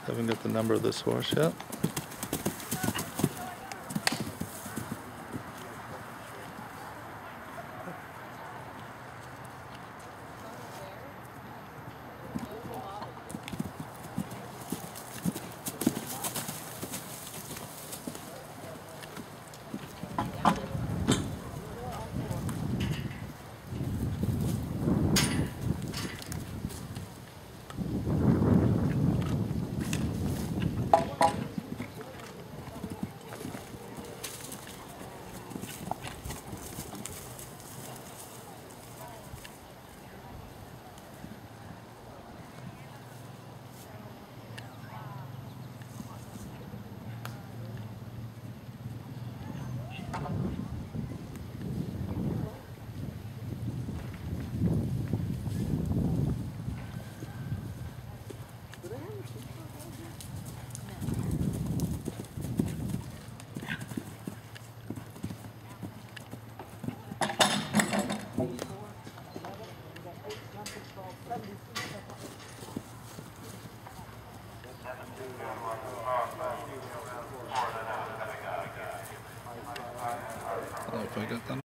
Haven't got the number of this horse yet. I don't know if I got them.